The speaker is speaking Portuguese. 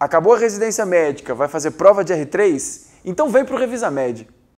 Acabou a residência médica, vai fazer prova de R3? Então vem para o Revisamed.